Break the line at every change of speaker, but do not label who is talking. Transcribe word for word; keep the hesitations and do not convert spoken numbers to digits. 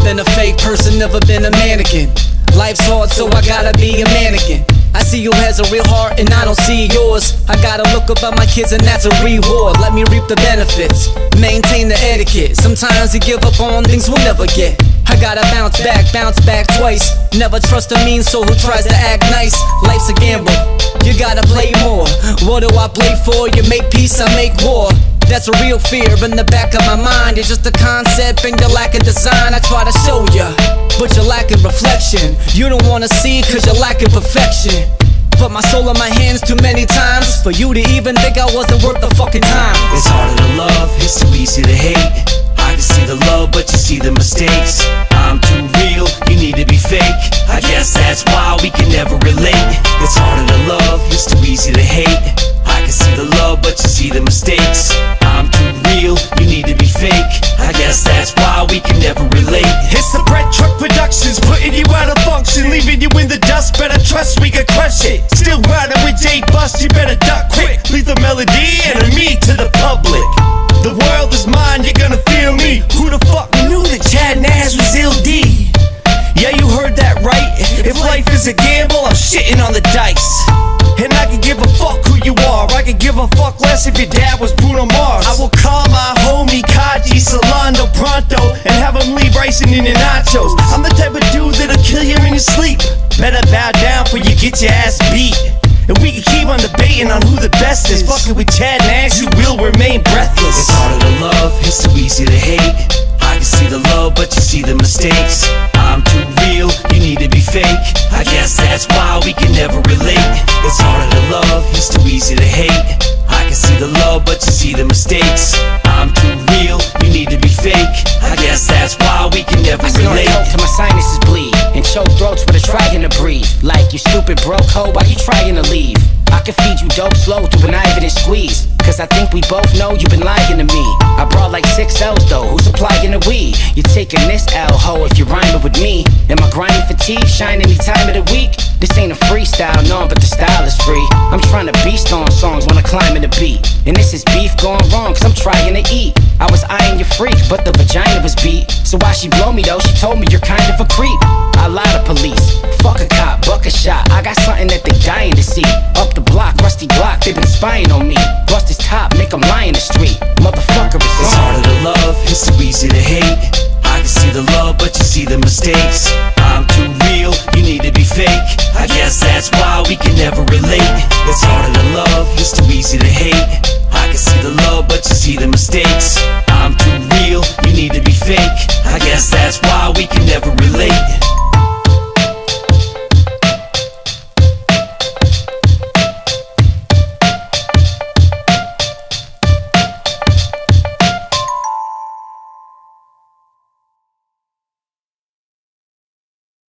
been a fake person, never been a mannequin. Life's hard, so I gotta be a mannequin. I see you has a real heart and I don't see yours. I gotta look about my kids and that's a reward. Let me reap the benefits, maintain the etiquette. Sometimes you give up on things we'll never get. I gotta bounce back, bounce back twice. Never trust a mean soul who tries to act nice. Life's a gamble, you gotta play more. What do I play for? You make peace, I make war. That's a real fear in the back of my mind. It's just a concept and you're lacking design. I try to show ya, but you're lacking reflection. You don't wanna see cause you're lacking perfection. Put my soul in my hands too many times for you to even think I wasn't worth the fucking time.
It's harder to love, it's too easy to hate. I can see the love but you see the mistakes. I'm too real, you need to be fake. I guess that's why we can never relate. It's harder to love, it's too easy to hate. I can see the love but you see the mistakes. I'm too real, you need to be fake. I guess that's why we can never relate.
It's the Bread Truck Productions, putting you out of function, leaving you in the dust. Better trust we can crush it. Still riding with Jay Bust, you better duck quick. Leave the melody and me to the public. The world is mine, you're gonna feel me. Who the fuck knew that Chad Nash was Ill D? Yeah, you heard that right. If life is a gamble, I'm shitting on the dice. And I can give a fuck who you are. I can give a fuck less if your dad was Bruno Mars. I will call my homie Kaji Solano pronto and have him leave ricing in your nachos. I'm the type of dude that'll kill you in your sleep. Better bow down before you get your ass beat. And we can keep on debating on who the best is. Fucking with Chad Nash, you will remain breathless.
It's harder to love, it's too easy to hate. I can see the love but you see the mistakes. I'm too real, you need to be fake. I guess that's why we can never relate. It's harder to love, it's too easy to hate. I can see the love but you see the mistakes. I'm too real, you need to be fake. I guess that's why we can never relate.
I snort dope till my sinuses bleed and choke throats with a trying to breathe. Like you stupid broke hoe, why you trying to leave? I can feed you dope slow through an Ivan and squeeze. Cause I think we both know you've been lying to me. I brought like six L's though, who's supplying the weed? You're taking this L, ho, if you're rhyming with me. Am I grinding fatigue, shine any time of the week? This ain't a freestyle, no, but the style is free. I'm trying to beast on songs when I climb in the beat. And this is beef going wrong, cause I'm trying to eat. I was eyeing your freak, but the vagina was beat. So why she blow me though? She told me you're kind of a creep. I lie to police, fuck a cop, buck a shot. I got something that they dying to see. Up the block, rusty Glock, they been spying on me. Bust his top, make them lie in the street.